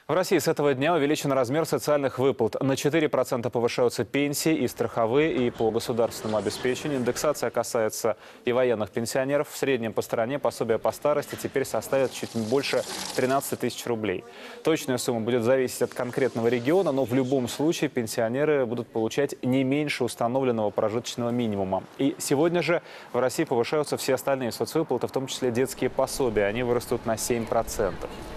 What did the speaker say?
В России с этого дня увеличен размер социальных выплат. На 4% повышаются пенсии и страховые, и по государственному обеспечению. Индексация касается и военных пенсионеров. В среднем по стране пособие по старости теперь составит чуть больше 13 тысяч рублей. Точная сумма будет зависеть от конкретного региона, но в любом случае пенсионеры будут получать не меньше установленного прожиточного минимума. И сегодня же в России повышаются все остальные соцвыплаты, в том числе детские пособия. Они вырастут на 7%.